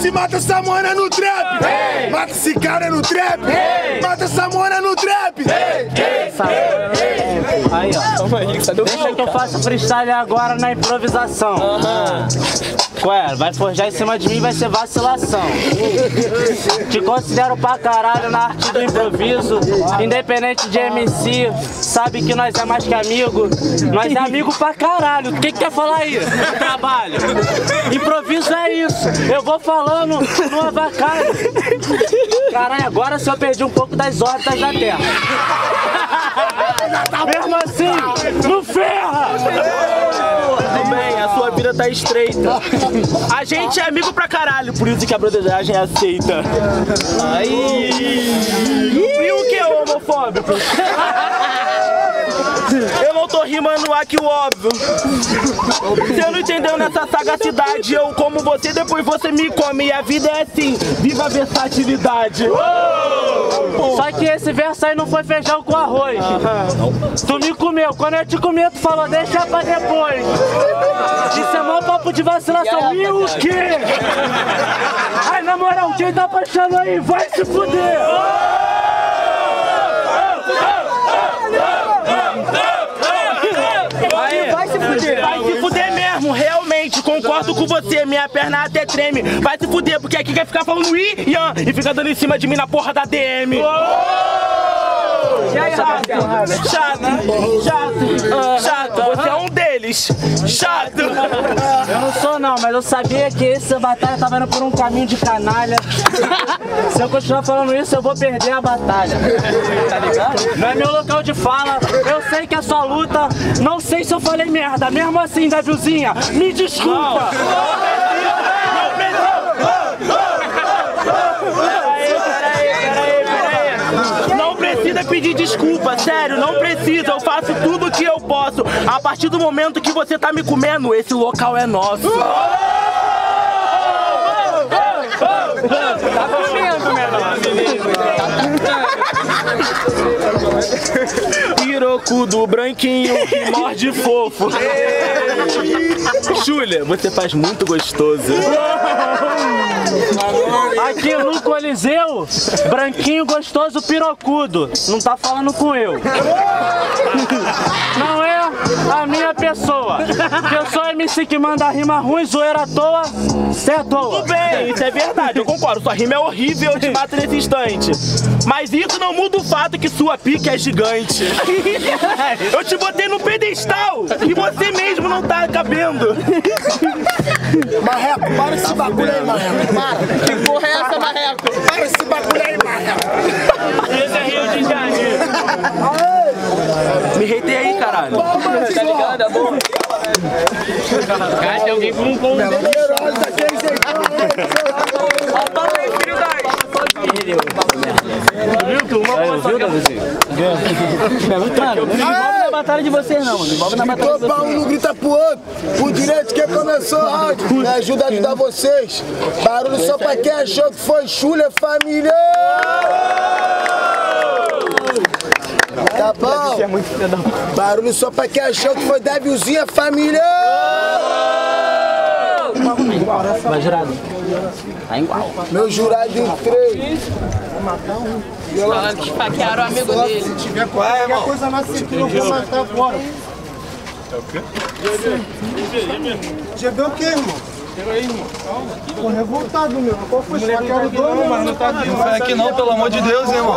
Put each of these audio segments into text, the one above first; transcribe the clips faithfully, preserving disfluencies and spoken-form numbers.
se mata essa mona no trap. Hey. Mata esse cara no trap. Hey. Mata essa mona no trap. Hey. Hey. Aí, ó. Deixa que eu faça freestyle agora na improvisação. Uhum. Ué, vai forjar em cima de mim, vai ser vacilação. Te considero pra caralho na arte do improviso. Independente de M C, sabe que nós é mais que amigo. Nós é amigo pra caralho. O que que quer falar aí? Trabalho. Improviso é isso. Eu vou falando no avacalho. Caralho, agora se eu perdi um pouco das órbitas da Terra. Mesmo assim, não ferra! Tudo bem, a sua vida tá estreita. A gente é amigo pra caralho, por isso que a broderagem é aceita. Aí. E o que é homofóbico? Eu não tô rimando aqui o óbvio. Você não entendeu nessa sagacidade. Eu como você, depois você me come. E a vida é assim, viva a versatilidade. Só que esse verso aí não foi feijão com arroz. Tu me comeu, quando eu te comi tu falou deixa pra depois. Isso é mó papo de vacilação. E o quê? Ai, na moral, quem tá baixando aí vai se fuder. Aí, vai se fuder. Vai se fuder mesmo, realmente, concordo com você, minha perna até treme. Vai se fuder, porque aqui quer ficar falando Ian e fica dando em cima de mim na porra da D M. E aí, rapaziada? Chato, chato, chato, você é um deles. Chato. Eu não sou não, mas eu sabia que essa batalha tava indo por um caminho de canalha. Se eu continuar falando isso, eu vou perder a batalha. Tá ligado? Não é meu local de fala, eu sei que é sua luta. Não sei se eu falei merda, mesmo assim, Davilzinha, me desculpa. Não precisa pedir desculpa, sério, não precisa, eu faço tudo o que eu posso. A partir do momento que você tá me comendo, esse local é nosso. Tá comendo, menor. Piroco do branquinho que morde fofo. Júlia, você faz muito gostoso. Aqui no Coliseu, branquinho gostoso pirocudo. Não tá falando com eu. Não é a minha pessoa. Que eu sou M C que manda rima ruim, zoeira à toa, cê é à toa. Tudo bem, isso é verdade, eu concordo. Sua rima é horrível, eu te mato nesse instante. Mas isso não muda o fato que sua pica é gigante. Eu te botei no pedestal e você mesmo não tá cabendo. Marreco, para esse bagulho aí, Marreco. Para. Que porra é essa, Marreco? Para esse bagulho aí, Marreco. Esse é Rio de Janeiro. Me reitei aí, caralho. Tá ligado, é bom? Cara, tem alguém com um pão dele. Olha aí, filho da... Viu, tu? Uma boa viu, Davizinho? Mano, não envolve na batalha de vocês não, mano. Envolve na batalha de vocês. Um não grita pro outro. Por direito que começou o round. Me ajuda a ajudar vocês. Barulho só pra quem achou que foi Chulha, família. Tá bom? Barulho só pra quem achou que foi Davilzinha, família. Vai, jurado. Tá igual. Meu jurado em três. Falaram que esfaquearam o amigo dele. Se tiver qualquer coisa na cintura, eu vou matar fora. É o quê? G B o quê, irmão? Pega aí, irmão. Tô revoltado, meu. Qual foi? Esfaquearam o dono, mas não tá aqui. Não vai aqui não, pelo amor de Deus, irmão.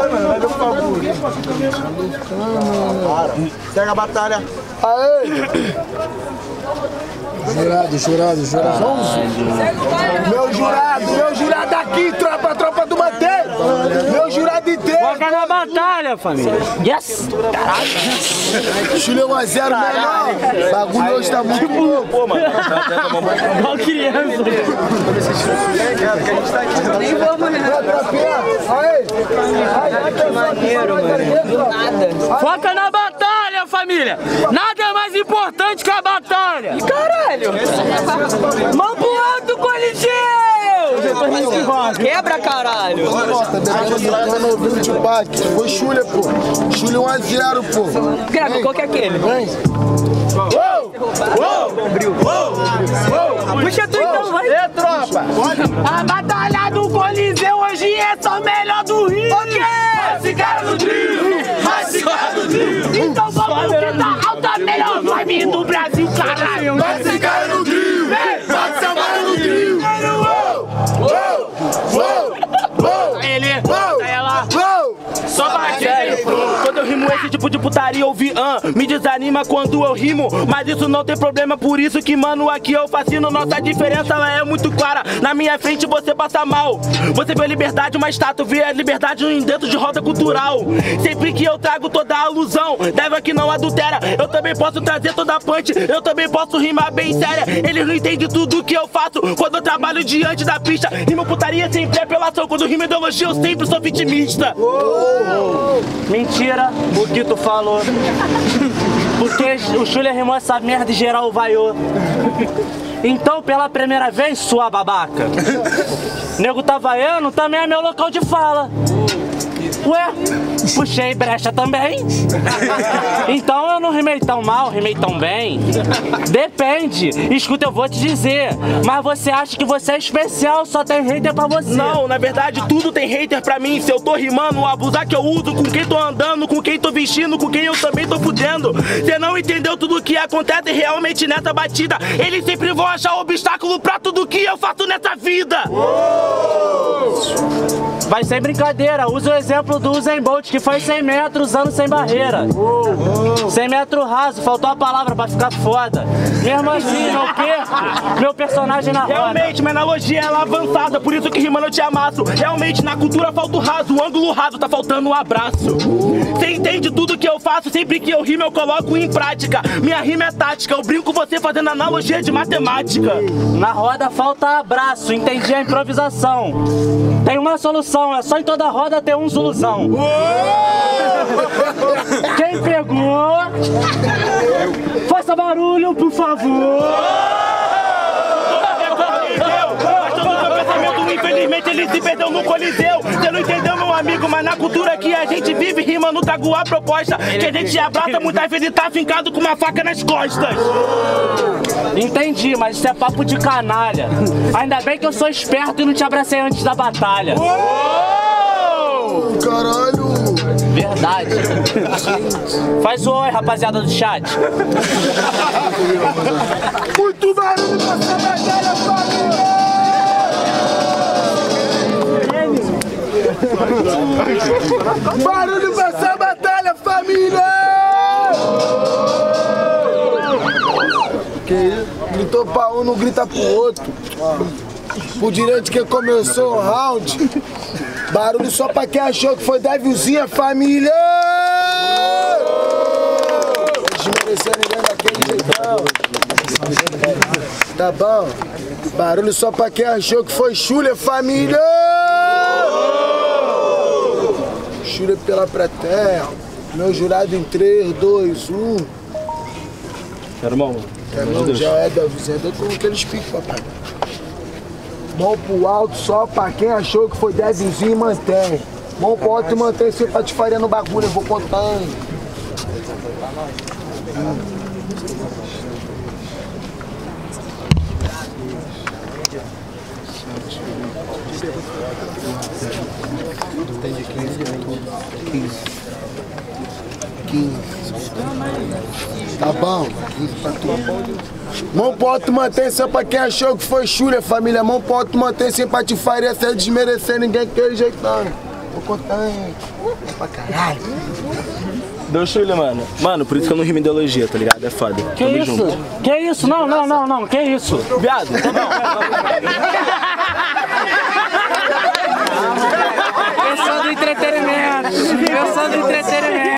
Pega a batalha. Aê! Jurado, jurado, jurado. Meu jurado, meu jurado aqui, tropa, tropa do Manteiro. Meu jurado inteiro. Foca na batalha, família. Yes! Caralho! Chulha um a zero, menor. Bagulho hoje tá muito louco. Pô, mano. Igual criança. Nem vamos, né? Que maneiro, mano. Nada. Foca na batalha, família! Nada é mais importante que a batalha! Caralho! Mão pro alto, Coliseu! Quebra, caralho! Foi Chulha, pô. Chulha um a zero, pô. Grava, qual que é aquele? Vem. Uou! Uou! Uou! Puxa tu então, vai! E tropa? A batalha! M do Brasil, caralho. Vai se cair no grill, vai se amar no grill. Uou, uou, uou, Ele, uou, ela, uou. só bate. Quando eu rimo esse tipo de putaria, eu vi, ah, me desanima quando eu rimo. Mas isso não tem problema, por isso que, mano, aqui eu fascino. Nossa diferença, ela é muito clara. Na minha frente você passa mal. Você vê a liberdade, uma estátua, vê a liberdade dentro de roda cultural. Sempre que eu trago toda a alusão, deve que não adultera. Eu também posso trazer toda a punch, eu também posso rimar bem séria. Eles não entendem tudo que eu faço quando eu trabalho diante da pista. Rima putaria sempre é apelação, quando rima ideologia eu sempre sou vitimista. Mentira, o que tu falou. Porque o Schuller rimou essa merda e geral vaiou. Então, pela primeira vez, sua babaca, nego tá vaiando, também é meu local de fala. Ué, puxei brecha também. Então eu não rimei tão mal, rimei tão bem. Depende, escuta, eu vou te dizer. Mas você acha que você é especial, só tem hater pra você. Não, na verdade tudo tem hater pra mim. Se eu tô rimando, o abusar que eu uso, com quem tô andando, com quem tô vestindo, com quem eu também tô fudendo. Você não entendeu tudo que acontece realmente nessa batida. Eles sempre vão achar obstáculo pra tudo que eu faço nessa vida. Vai sem brincadeira, usa o exemplo do Usain Bolt, que foi cem metros usando sem barreira. cem metros raso, faltou a palavra pra ficar foda. Mesmo assim, não perco meu personagem na roda. Realmente, minha analogia ela é avançada, por isso que rimando eu te amasso. Realmente, na cultura falta o raso, o ângulo raso, tá faltando um abraço. Você entende tudo que eu faço, sempre que eu rimo eu coloco em prática. Minha rima é tática, eu brinco você fazendo analogia de matemática. Na roda falta abraço, entendi a improvisação. Tem uma solução, é só em toda roda ter um Zuluzão. Quem pegou, faça barulho, por favor. Infelizmente ele se perdeu no coliseu. Você não entendeu, meu amigo, mas na cultura que a gente vive, rima no trago a proposta que a gente abraça, muitas vezes tá fincado com uma faca nas costas. Entendi, mas isso é papo de canalha. Ainda bem que eu sou esperto e não te abracei antes da batalha. Caralho! Verdade. Faz o oi, rapaziada do chat. Muito barulho pra essa batalha, família! Barulho pra essa batalha, família! Que isso? Gritou pra um, não grita pro outro. Por direito que começou o round. Barulho só pra quem achou que foi devilzinha, família! Desmerecer ninguém daquele jeitão. Tá bom? Barulho só pra quem achou que foi Schuller, família! Schuller pela plateia. Meu jurado em três, dois, um. Quero mão, É, não, já é devilzinha. Deu com aqueles picos, papai. Mão pro alto só pra quem achou que foi devilzinho e mantém. Mão pro alto e mantém sem patifaria no bagulho, eu vou contando. Hum. quinze. Tá bom? quinze pra tu. Mão pro alto, mantém só pra quem achou que foi Schuller, família. Mão pro alto, mantém sem patifaria, sem desmerecer ninguém aquele jeitão. Vou contar, hein? Pra caralho. Deu Schuller, mano. Mano, por isso que eu não rimo ideologia, tá ligado? É foda. Que Tamo isso? junto. Que isso? Não, não, não, não. Que isso? Viado, tá bom. Pensando em entretenimento. Pensando em entretenimento.